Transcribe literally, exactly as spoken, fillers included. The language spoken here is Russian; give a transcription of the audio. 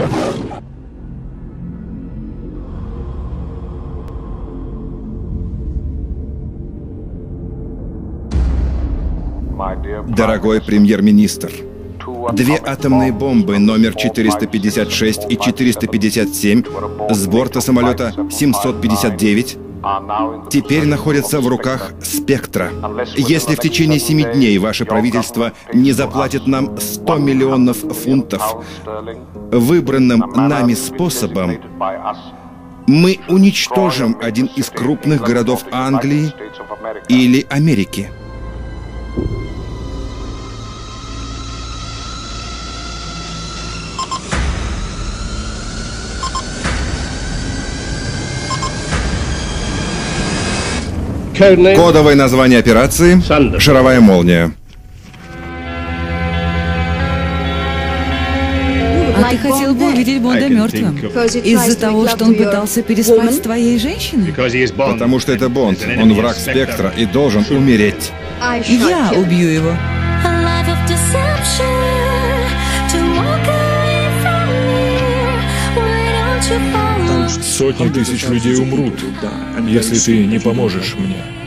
Дорогой премьер-министр, две атомные бомбы номер четыреста пятьдесят шесть и четыреста пятьдесят семь с борта самолета семьсот пятьдесят девять теперь находятся в руках «Спектра». Если в течение семи дней ваше правительство не заплатит нам сто миллионов фунтов выбранным нами способом, мы уничтожим один из крупных городов Англии или Америки. Кодовое название операции — «Шаровая молния». А ты хотел бы увидеть Бонда мертвым? Из-за того, что он пытался переспать с твоей женщиной? Потому что это Бонд. Он враг Спектра и должен умереть. Я убью его. Сотни тысяч людей умрут, если ты не поможешь мне.